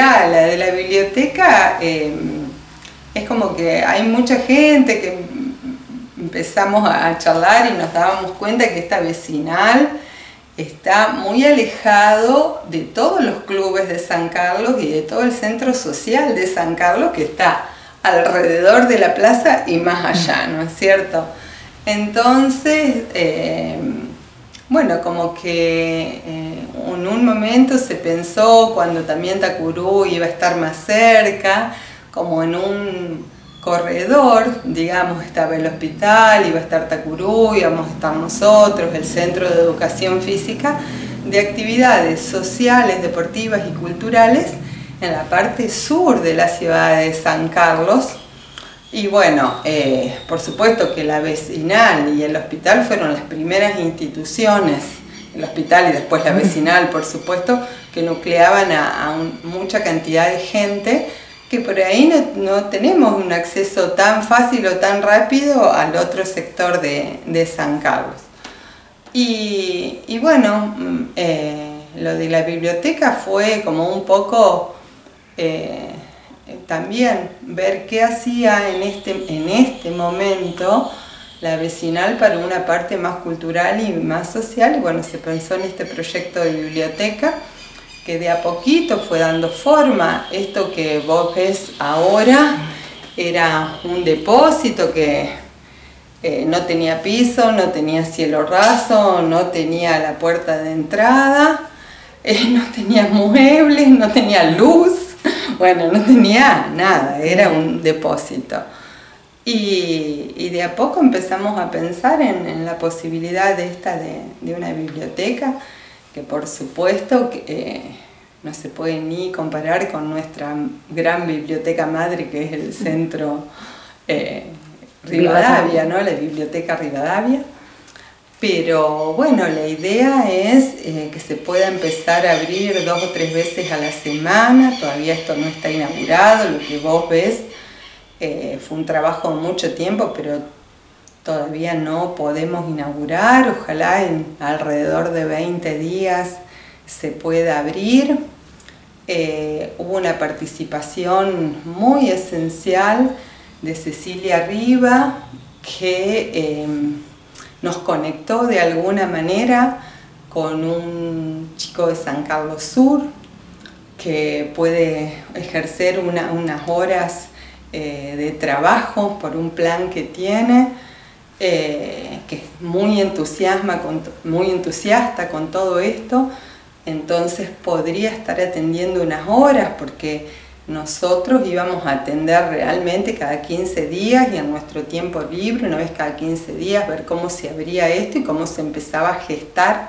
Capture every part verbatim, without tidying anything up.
mirá, la de la biblioteca eh, es como que hay mucha gente que empezamos a charlar y nos dábamos cuenta que esta vecinal está muy alejado de todos los clubes de San Carlos y de todo el centro social de San Carlos, que está alrededor de la plaza y más allá, ¿no es cierto? Entonces, eh, bueno, como que eh, en un momento se pensó, cuando también Tacurú iba a estar más cerca, como en un corredor, digamos, estaba el hospital, iba a estar Tacurú, íbamos a estar nosotros, el Centro de Educación Física, de actividades sociales, deportivas y culturales en la parte sur de la ciudad de San Carlos. Y bueno, eh, por supuesto que la vecinal y el hospital fueron las primeras instituciones, el hospital y después la vecinal, por supuesto, que nucleaban a, a un, mucha cantidad de gente, que por ahí no, no tenemos un acceso tan fácil o tan rápido al otro sector de, de San Carlos. Y, y bueno, eh, lo de la biblioteca fue como un poco eh, también ver qué hacía en este, en este momento la vecinal para una parte más cultural y más social. Y bueno, se pensó en este proyecto de biblioteca, que de a poquito fue dando forma. Esto que vos ves ahora era un depósito que eh, no tenía piso, no tenía cielo raso, no tenía la puerta de entrada, eh, no tenía muebles, no tenía luz, bueno, no tenía nada, era un depósito. Y, y de a poco empezamos a pensar en, en la posibilidad de esta de, de una biblioteca, que por supuesto que, eh, no se puede ni comparar con nuestra gran biblioteca madre, que es el Centro eh, Rivadavia, ¿no? La Biblioteca Rivadavia. Pero bueno, la idea es eh, que se pueda empezar a abrir dos o tres veces a la semana. Todavía esto no está inaugurado, lo que vos ves eh, fue un trabajo de mucho tiempo, pero todavía no podemos inaugurar. Ojalá en alrededor de veinte días se pueda abrir. Eh, hubo una participación muy esencial de Cecilia Riva, que eh, nos conectó de alguna manera con un chico de San Carlos Sur, que puede ejercer una, unas horas eh, de trabajo por un plan que tiene. Eh, que es muy, entusiasma con, muy entusiasta con todo esto, entonces podría estar atendiendo unas horas, porque nosotros íbamos a atender realmente cada quince días y en nuestro tiempo libre, una vez cada quince días, ver cómo se abría esto y cómo se empezaba a gestar,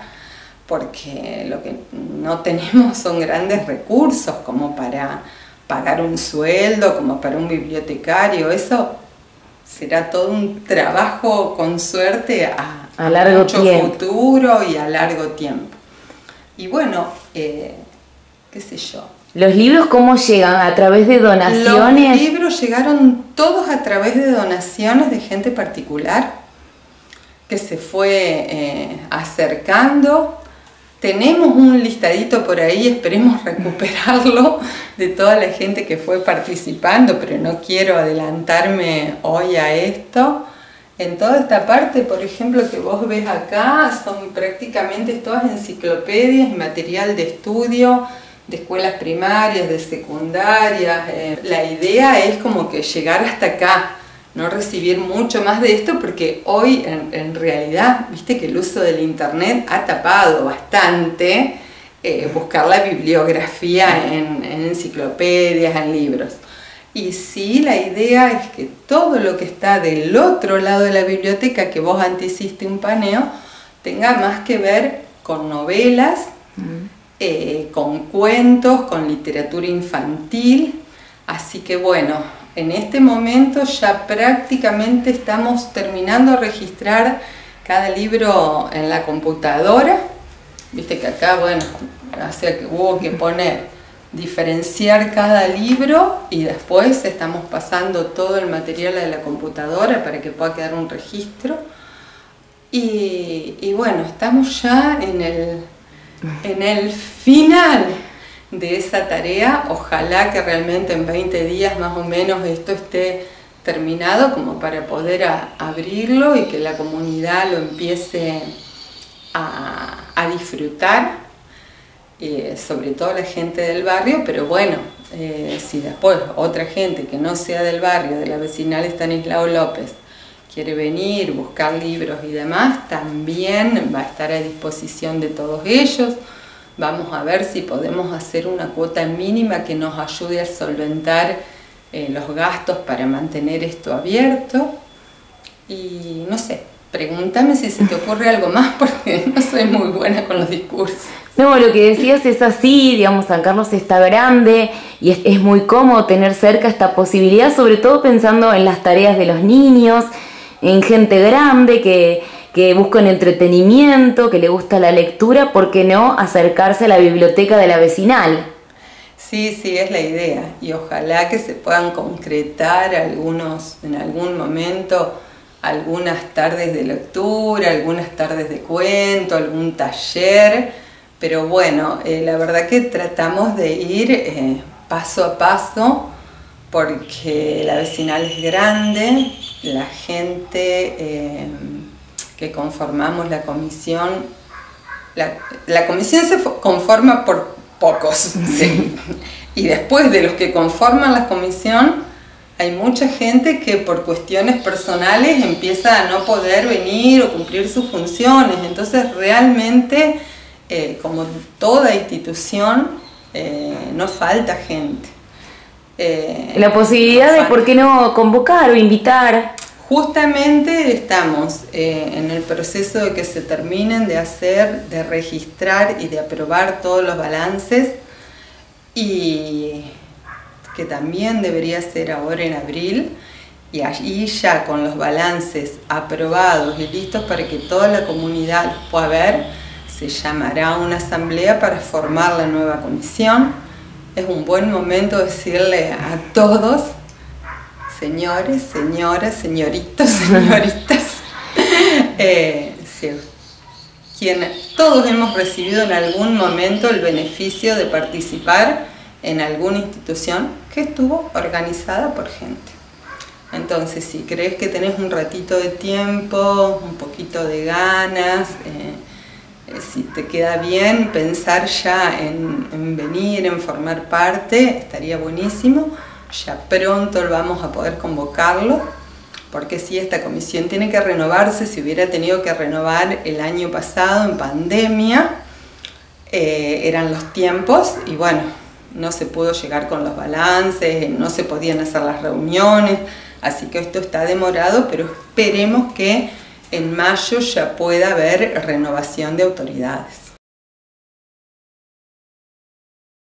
porque lo que no tenemos son grandes recursos como para pagar un sueldo, como para un bibliotecario. Eso será todo un trabajo, con suerte, a, a largo mucho tiempo. futuro y a largo tiempo. Y bueno, eh, qué sé yo. ¿Los libros cómo llegan? ¿A través de donaciones? Los libros llegaron todos a través de donaciones de gente particular que se fue eh, acercando. Tenemos un listadito por ahí, esperemos recuperarlo, de toda la gente que fue participando, pero no quiero adelantarme hoy a esto. En toda esta parte, por ejemplo, que vos ves acá, son prácticamente todas enciclopedias y material de estudio, de escuelas primarias, de secundarias. Eh, la idea es como que llegar hasta acá, no recibir mucho más de esto, porque hoy en, en realidad, viste que el uso del internet ha tapado bastante eh, buscar la bibliografía en, en enciclopedias, en libros. Y sí, la idea es que todo lo que está del otro lado de la biblioteca, que vos antes hiciste un paneo, tenga más que ver con novelas, mm. eh, con cuentos, con literatura infantil. Así que bueno, en este momento ya prácticamente estamos terminando de registrar cada libro en la computadora. Viste que acá, bueno, o sea que hubo que poner, diferenciar cada libro, y después estamos pasando todo el material a la computadora para que pueda quedar un registro. Y, y bueno, estamos ya en el, en el final de esa tarea. Ojalá que realmente en veinte días más o menos esto esté terminado como para poder a, abrirlo y que la comunidad lo empiece a, a disfrutar, eh, sobre todo la gente del barrio, pero bueno, eh, si después otra gente que no sea del barrio, de la vecinal Estanislao López, quiere venir, buscar libros y demás, también va a estar a disposición de todos ellos. Vamos a ver si podemos hacer una cuota mínima que nos ayude a solventar eh, los gastos para mantener esto abierto. Y no sé, pregúntame si se te ocurre algo más, porque no soy muy buena con los discursos. No, lo que decías es así, digamos, San Carlos está grande y es, es muy cómodo tener cerca esta posibilidad, sobre todo pensando en las tareas de los niños, en gente grande que, que busca un entretenimiento, que le gusta la lectura. ¿Por qué no acercarse a la biblioteca de la vecinal? Sí, sí, es la idea, y ojalá que se puedan concretar algunos, en algún momento, algunas tardes de lectura, algunas tardes de cuento, algún taller, pero bueno, eh, la verdad que tratamos de ir eh, paso a paso, porque la vecinal es grande, la gente eh, que conformamos la comisión, la, la comisión se conforma por pocos, sí. Y después de los que conforman la comisión, hay mucha gente que por cuestiones personales empieza a no poder venir o cumplir sus funciones, entonces realmente, eh, como toda institución, eh, no falta gente. Eh, la posibilidad de por qué no convocar o invitar. Justamente estamos eh, en el proceso de que se terminen de hacer, de registrar y de aprobar todos los balances, y que también debería ser ahora en abril, y allí ya con los balances aprobados y listos para que toda la comunidad los pueda ver, se llamará una asamblea para formar la nueva comisión. Es un buen momento decirle a todos, señores, señoras, señoritos, señoritas, eh, sí, quien, todos hemos recibido en algún momento el beneficio de participar en alguna institución que estuvo organizada por gente. Entonces, si crees que tenés un ratito de tiempo, un poquito de ganas, eh, si te queda bien pensar ya en, en venir, en formar parte, estaría buenísimo. Ya pronto vamos a poder convocarlo, porque si esta comisión tiene que renovarse, se hubiera tenido que renovar el año pasado en pandemia, eh, eran los tiempos y bueno, no se pudo llegar con los balances, no se podían hacer las reuniones, así que esto está demorado, pero esperemos que en mayo ya pueda haber renovación de autoridades.